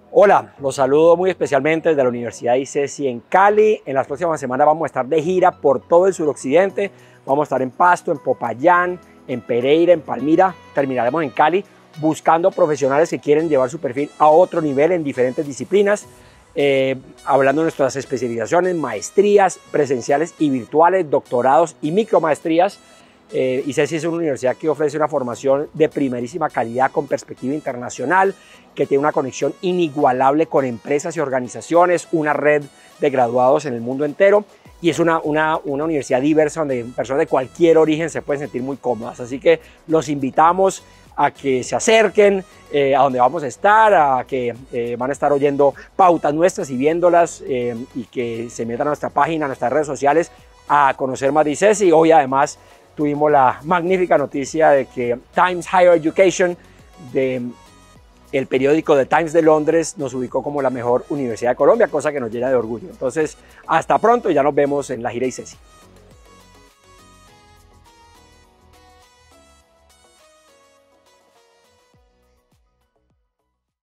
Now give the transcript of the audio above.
Hola, los saludo muy especialmente desde la Universidad ICESI en Cali. En las próximas semanas vamos a estar de gira por todo el suroccidente. Vamos a estar en Pasto, en Popayán, en Pereira, en Palmira. Terminaremos en Cali buscando profesionales que quieren llevar su perfil a otro nivel en diferentes disciplinas, hablando de nuestras especializaciones, maestrías presenciales y virtuales, doctorados y micromaestrías. ICESI es una universidad que ofrece una formación de primerísima calidad con perspectiva internacional, que tiene una conexión inigualable con empresas y organizaciones, una red de graduados en el mundo entero, y es una universidad diversa donde personas de cualquier origen se pueden sentir muy cómodas. Así que los invitamos a que se acerquen a donde vamos a estar, a que van a estar oyendo pautas nuestras y viéndolas, y que se metan a nuestra página, a nuestras redes sociales, a conocer más de ICESI. Hoy además tuvimos la magnífica noticia de que Times Higher Education, el periódico The Times de Londres, nos ubicó como la mejor universidad de Colombia, cosa que nos llena de orgullo. Entonces, hasta pronto y ya nos vemos en la gira ICESI.